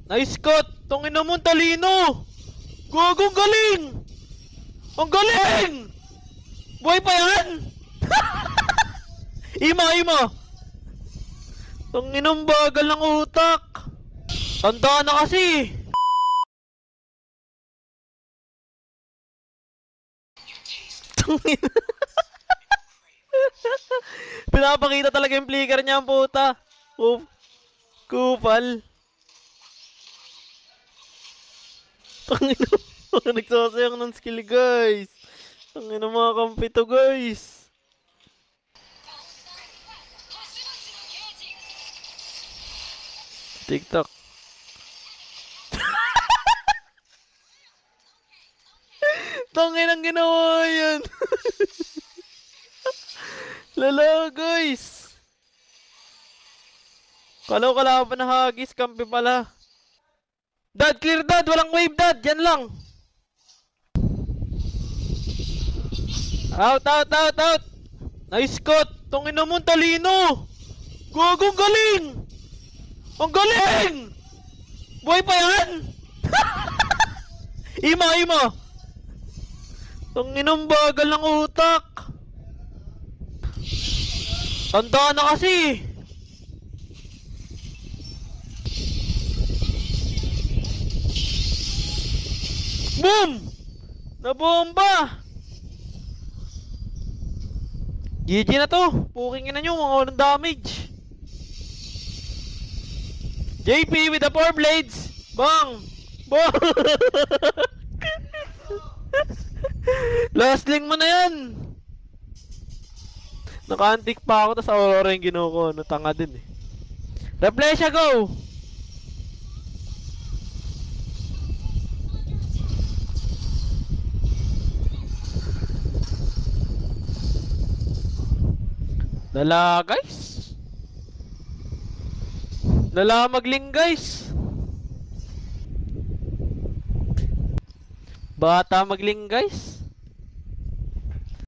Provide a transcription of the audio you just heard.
Nice cut! Tangin na mo, talino! Gagong galing! Ang galing! Buhay pa yan! Ima! Tangin ang bagal ng utak! Tanda na kasi! Tangin. Pinapakita talaga yung flicker niya ang puta. Kupal. Tangina. Nagsasayang ng skill, guys. Tangina mga kampi to, guys. TikTok. Tanginang ginawa yan. Lala, guys. Kala ko kalaban na hagis, kampi pala. Dad, clear dad. Walang wave dad. Yan lang. Out. Nice cut. Tangina mo, talino. Gagong galing. Ang galing. Buhay pa yan. Ima. Tanginang bagal ng utak. Tanda na kasi. Boom! Nabomba! GG na to. Puking na nyo, mga walang damage. JP with the 4 blades. Bang! Bang! Last link mo na yan. Naka-antik pa ako, tas Aurora yung ginawa ko. Natanga din eh. Replesha, go! Lala, guys. Lala magling, guys. Bata magling, guys.